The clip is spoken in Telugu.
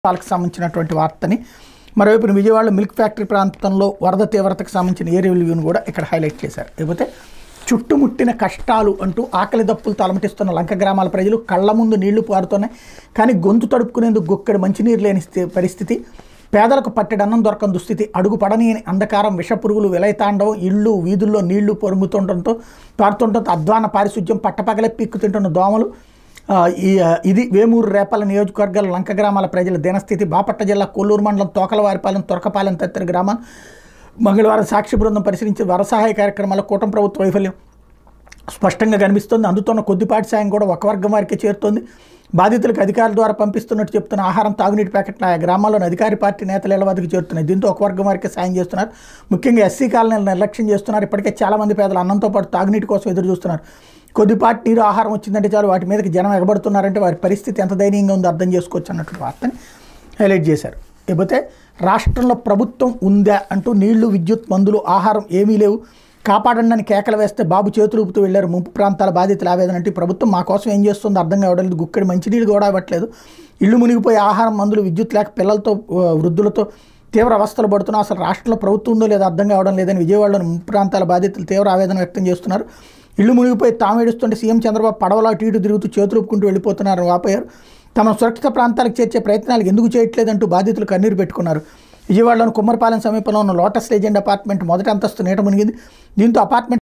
వాళ్ళకి సంబంధించినటువంటి వార్తని మరోవైపు విజయవాడలో మిల్క్ ఫ్యాక్టరీ ప్రాంతంలో వరద తీవ్రతకు సంబంధించిన ఏరియా రివ్యూను కూడా ఇక్కడ హైలైట్ చేశారు. లేకపోతే చుట్టుముట్టిన కష్టాలు అంటూ ఆకలి దప్పులు తలమటిస్తున్న లంక గ్రామాల ప్రజలు కళ్ళ ముందు నీళ్లు పారుతున్నాయి, కానీ గొంతు తడుపుకునేందుకు గుక్కెడు మంచినీరు లేని పరిస్థితి, పేదలకు పట్టెడన్నం దొరకని దుస్థితి, అడుగు పడని అంధకారం, విషపురుగులు విలయతాండవం, ఇళ్ళు వీధుల్లో నీళ్లు పొరుగుతుండటంతో పారుతుండటంతో అధ్వాన పారిశుధ్యం, పట్టపగలే పీక్కు తింటున్న దోమలు. ఇది వేమూరు రేపల నియోజకవర్గాల లంక గ్రామాల ప్రజల దినస్థితి. బాపట్ల జిల్లా కొల్లూరు మండలం తోకలవారిపాలెం, తొరకపాలెం తదితర గ్రామాలు మంగళవారం సాక్షి బృందం పరిశీలించి వర సహాయ కార్యక్రమాల్లో కూటమి ప్రభుత్వ వైఫల్యం స్పష్టంగా కనిపిస్తోంది. అందుతున్న కొద్దిపాటి సాయం కూడా ఒక వర్గం వారికే చేరుతోంది. బాధితులకు అధికారుల ద్వారా పంపిస్తున్నట్టు చెప్తున్న ఆహారం, తాగునీటి ప్యాకెట్లు ఆ గ్రామాల్లోని అధికార పార్టీ నేతల ఇళ్ల వద్దకు చేరుతున్నాయి. దీంతో ఒక వర్గం వారికే సాయం చేస్తున్నారు. ముఖ్యంగా ఎస్సీ కాలనీలను నిర్లక్ష్యం చేస్తున్నారు. ఇప్పటికే చాలామంది పేదలు అన్నంతో పాటు తాగునీటి కోసం ఎదురు చూస్తున్నారు. కొద్దిపాటి నీరు, ఆహారం వచ్చిందంటే చాలు వాటి మీదకి జనం ఎగబడుతున్నారంటే వారి పరిస్థితి ఎంత దయనీయంగా ఉందో అర్థం చేసుకోవచ్చు అన్నటువంటి వార్తని హైలైట్ చేశారు. లేకపోతే రాష్ట్రంలో ప్రభుత్వం ఉందా అంటూ నీళ్లు, విద్యుత్, మందులు, ఆహారం ఏమీ లేవు, కాపాడండి కేకలు వేస్తే బాబు చేతులు ఊపుతూ వెళ్లారు ముంపు ప్రాంతాల బాధితుల ఆవేదన. అంటే ప్రభుత్వం మా కోసం ఏం చేస్తుందో అర్థం కావట్లేదు, గుక్కడి మంచినీళ్ళు కూడా ఇవ్వట్లేదు, ఇళ్ళు మునిగిపోయి ఆహారం, మందులు, విద్యుత్ లేక పిల్లలతో వృద్ధులతో తీవ్ర అవస్థలు పడుతున్నా అసలు రాష్ట్రంలో ప్రభుత్వం ఉందో లేదో అర్థం కావడం లేదని విజయవాడలోని ముంపు ప్రాంతాల బాధితులు తీవ్ర ఆవేదన వ్యక్తం చేస్తున్నారు. ఇళ్ళు మునిగిపోయి తామేడుస్తుంటే సీఎం చంద్రబాబు పడవలా టీటు తిరుగుతూ చేతులు ఊపుకుంటూ వెళ్ళిపోతున్నారు వాపోయారు. తమ సురక్షిత ప్రాంతాలకు చేర్చే ప్రయత్నాలు ఎందుకు చేయట్లేదంటూ బాధితులు కన్నీరు పెట్టుకున్నారు. విజయవాడలోని కుమ్మరిపాలెం సమీపంలో ఉన్న లోటస్ లెజెండ్ అపార్ట్మెంట్ మొదటి అంతస్తు నీట మునిగింది. దీంతో అపార్ట్మెంట్